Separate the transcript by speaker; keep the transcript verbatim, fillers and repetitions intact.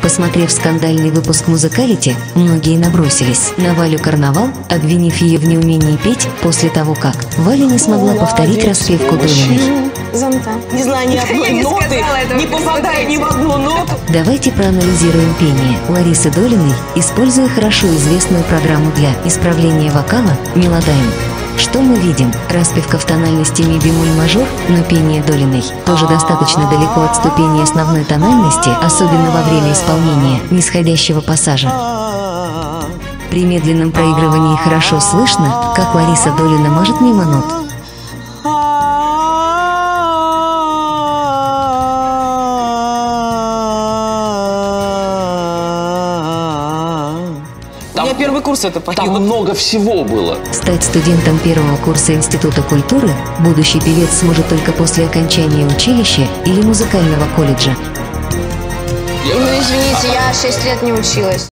Speaker 1: Посмотрев скандальный выпуск «Музыкалити», многие набросились на Валю Карнавал, обвинив ее в неумении петь после того, как Валя не смогла повторить распевку Долиной.
Speaker 2: Зонта.
Speaker 3: Не знаю ни одной ноты, не попадая ни в одну ноту.
Speaker 1: Давайте проанализируем пение Ларисы Долиной, используя хорошо известную программу для исправления вокала «Мелодайм». Что мы видим? Распевка в тональности ми бемоль мажор, но пение Долиной тоже достаточно далеко от ступени основной тональности, особенно во время исполнения нисходящего пассажа. При медленном проигрывании хорошо слышно, как Лариса Долина мажет мимо нот.
Speaker 3: Там, я первый курс это покинул.
Speaker 4: Там много всего было.
Speaker 1: Стать студентом первого курса Института культуры будущий певец сможет только после окончания училища или музыкального колледжа.
Speaker 2: Ну, извините, я шесть лет не училась.